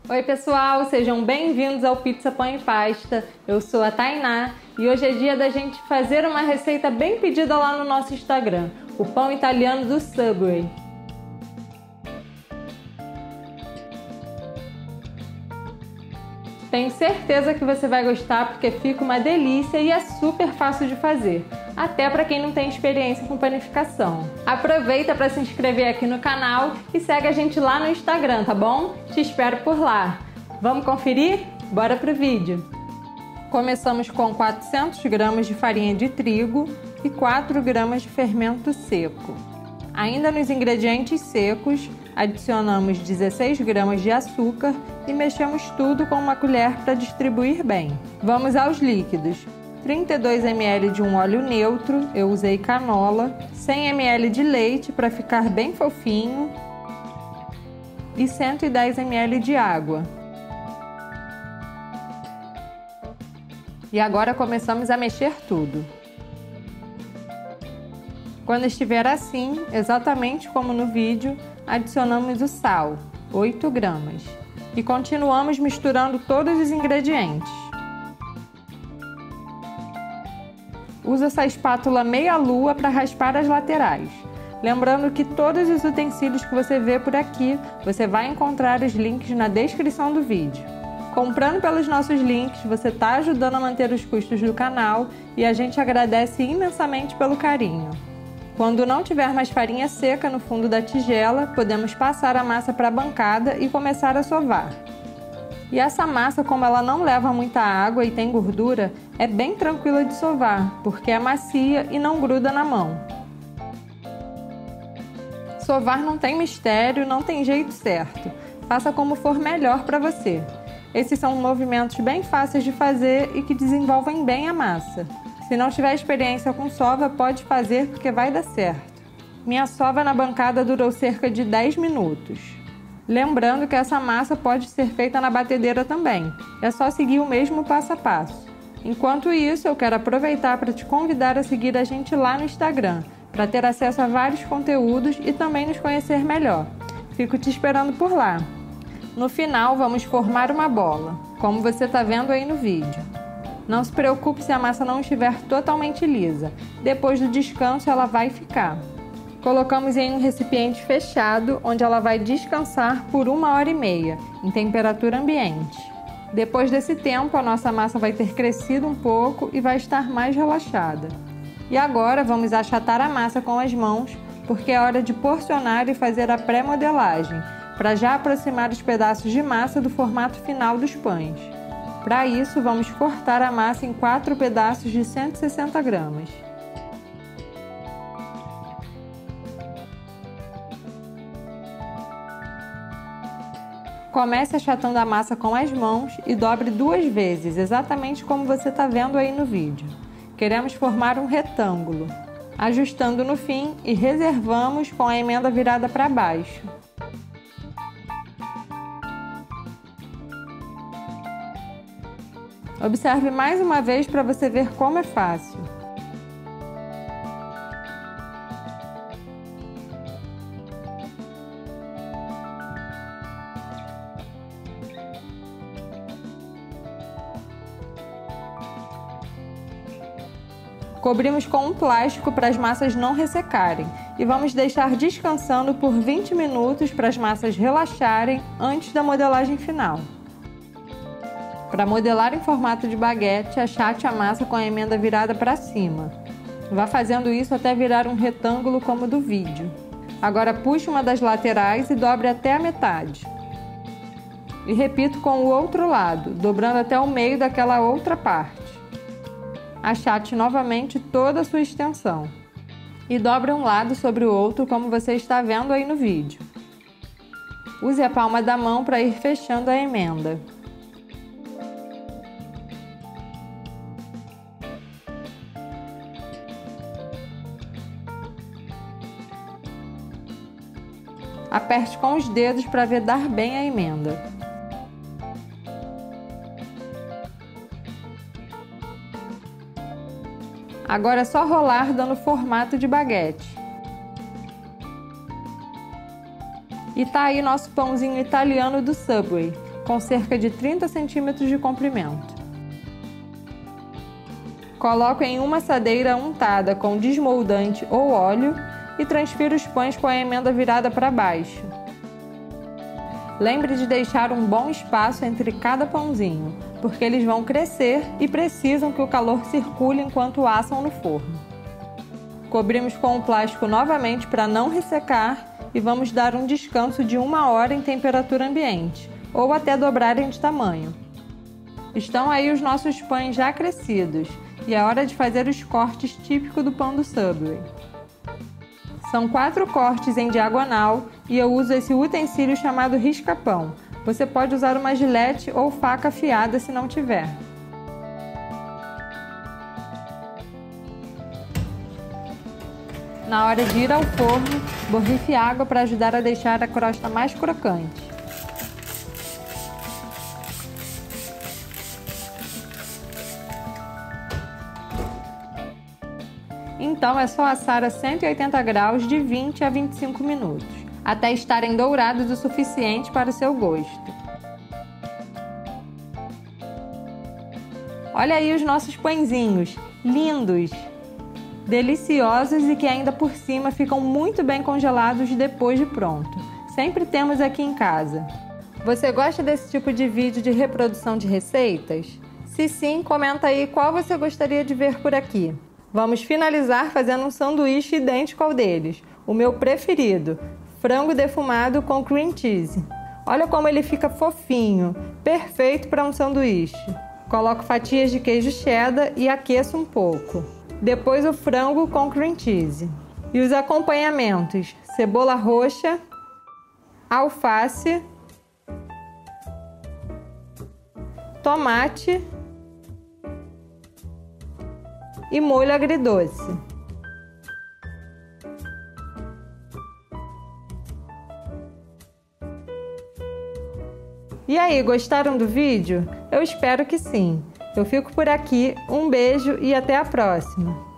Oi pessoal, sejam bem-vindos ao Pizza Pão e Pasta. Eu sou a Tainá e hoje é dia da gente fazer uma receita bem pedida lá no nosso Instagram, o pão italiano do Subway. Tenho certeza que você vai gostar porque fica uma delícia e é super fácil de fazer, até para quem não tem experiência com panificação. Aproveita para se inscrever aqui no canal e segue a gente lá no Instagram, tá bom? Te espero por lá. Vamos conferir? Bora pro vídeo! Começamos com 400 gramas de farinha de trigo e 4 gramas de fermento seco. Ainda nos ingredientes secos, adicionamos 16 gramas de açúcar e mexemos tudo com uma colher para distribuir bem. Vamos aos líquidos. 32 ml de um óleo neutro, eu usei canola, 100 ml de leite para ficar bem fofinho e 110 ml de água. E agora começamos a mexer tudo. Quando estiver assim, exatamente como no vídeo, adicionamos o sal, 8 gramas, e continuamos misturando todos os ingredientes. Usa essa espátula meia-lua para raspar as laterais. Lembrando que todos os utensílios que você vê por aqui, você vai encontrar os links na descrição do vídeo. Comprando pelos nossos links, você está ajudando a manter os custos do canal e a gente agradece imensamente pelo carinho. Quando não tiver mais farinha seca no fundo da tigela, podemos passar a massa para a bancada e começar a sovar. E essa massa, como ela não leva muita água e tem gordura, é bem tranquila de sovar, porque é macia e não gruda na mão. Sovar não tem mistério, não tem jeito certo. Faça como for melhor para você. Esses são movimentos bem fáceis de fazer e que desenvolvem bem a massa. Se não tiver experiência com sova, pode fazer porque vai dar certo. Minha sova na bancada durou cerca de 10 minutos. Lembrando que essa massa pode ser feita na batedeira também. É só seguir o mesmo passo a passo. Enquanto isso, eu quero aproveitar para te convidar a seguir a gente lá no Instagram, para ter acesso a vários conteúdos e também nos conhecer melhor. Fico te esperando por lá. No final, vamos formar uma bola, como você está vendo aí no vídeo. Não se preocupe se a massa não estiver totalmente lisa. Depois do descanso, ela vai ficar. Colocamos em um recipiente fechado, onde ela vai descansar por 1h30, em temperatura ambiente. Depois desse tempo, a nossa massa vai ter crescido um pouco e vai estar mais relaxada. E agora, vamos achatar a massa com as mãos, porque é hora de porcionar e fazer a pré-modelagem, para já aproximar os pedaços de massa do formato final dos pães. Para isso, vamos cortar a massa em 4 pedaços de 160 gramas. Comece achatando a massa com as mãos e dobre 2 vezes, exatamente como você está vendo aí no vídeo. Queremos formar um retângulo. Ajustando no fim e reservamos com a emenda virada para baixo. Observe mais uma vez para você ver como é fácil. Cobrimos com um plástico para as massas não ressecarem e vamos deixar descansando por 20 minutos para as massas relaxarem antes da modelagem final. Para modelar em formato de baguete, achate a massa com a emenda virada para cima. Vá fazendo isso até virar um retângulo como do vídeo. Agora puxe uma das laterais e dobre até a metade. E repito com o outro lado, dobrando até o meio daquela outra parte. Achate novamente toda a sua extensão. E dobre um lado sobre o outro como você está vendo aí no vídeo. Use a palma da mão para ir fechando a emenda. Aperte com os dedos para vedar bem a emenda. Agora é só rolar dando formato de baguete. E tá aí nosso pãozinho italiano do Subway. com cerca de 30 centímetros de comprimento. Coloco em uma assadeira untada com desmoldante ou óleo e transfiro os pães com a emenda virada para baixo. Lembre de deixar um bom espaço entre cada pãozinho, porque eles vão crescer e precisam que o calor circule enquanto assam no forno. Cobrimos com o plástico novamente para não ressecar e vamos dar um descanso de 1 hora em temperatura ambiente, ou até dobrarem de tamanho. Estão aí os nossos pães já crescidos e é hora de fazer os cortes típicos do pão do Subway. São 4 cortes em diagonal e eu uso esse utensílio chamado risca-pão. Você pode usar uma gilete ou faca afiada se não tiver. Na hora de ir ao forno, borrife água para ajudar a deixar a crosta mais crocante. Então é só assar a 180 graus de 20 a 25 minutos, até estarem dourados o suficiente para o seu gosto. Olha aí os nossos pãezinhos, lindos, deliciosos e que ainda por cima ficam muito bem congelados depois de pronto. Sempre temos aqui em casa. Você gosta desse tipo de vídeo de reprodução de receitas? Se sim, comenta aí qual você gostaria de ver por aqui. Vamos finalizar fazendo um sanduíche idêntico ao deles, o meu preferido, frango defumado com cream cheese. Olha como ele fica fofinho, perfeito para um sanduíche. Coloco fatias de queijo cheddar e aqueço um pouco. Depois o frango com cream cheese. E os acompanhamentos: cebola roxa, alface, tomate e molho agridoce. E aí, gostaram do vídeo? Eu espero que sim. Eu fico por aqui, um beijo e até a próxima!